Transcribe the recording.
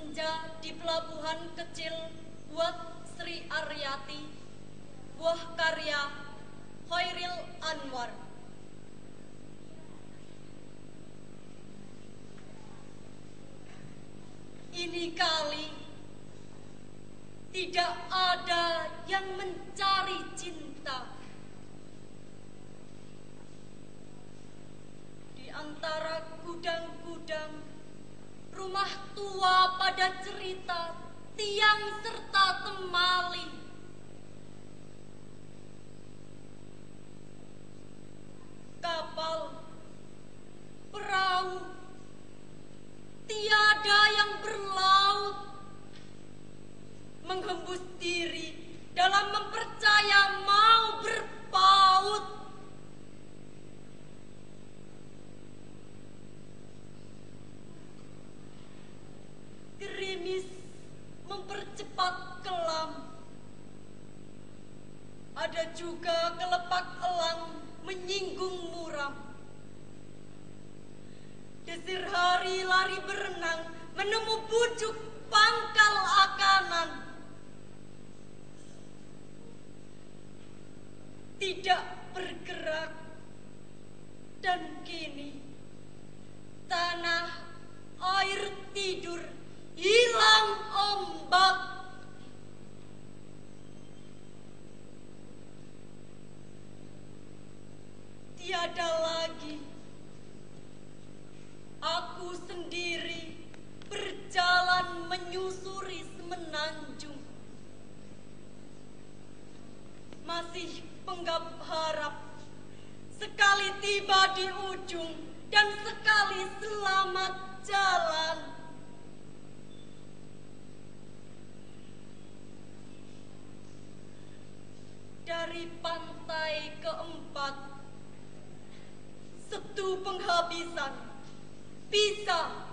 senja di pelabuhan kecil buat Sri Aryati, buah karya Khairil Anwar. Ini kali tidak ada yang mencari cinta. Di antara gudang-gudang, rumah tua pada cerita, tiang serta temali. Kapal, perahu, tiada yang berlaut, menghembus diri dalam mempercaya mau berpaut. Gerimis mempercepat kelam, ada juga kelepak elang menyinggung muram. Desir hari lari berenang menemu pucuk pangkal akanan. Tidak bergerak, dan kini tanah air tidur hilang ombak. Tiada lagi aku sendiri berjalan menyusuri semenanjung. Masih penggap harap, sekali tiba di ujung dan sekali selamat jalan. Dari pantai keempat, Sabtu penghabisan, pisah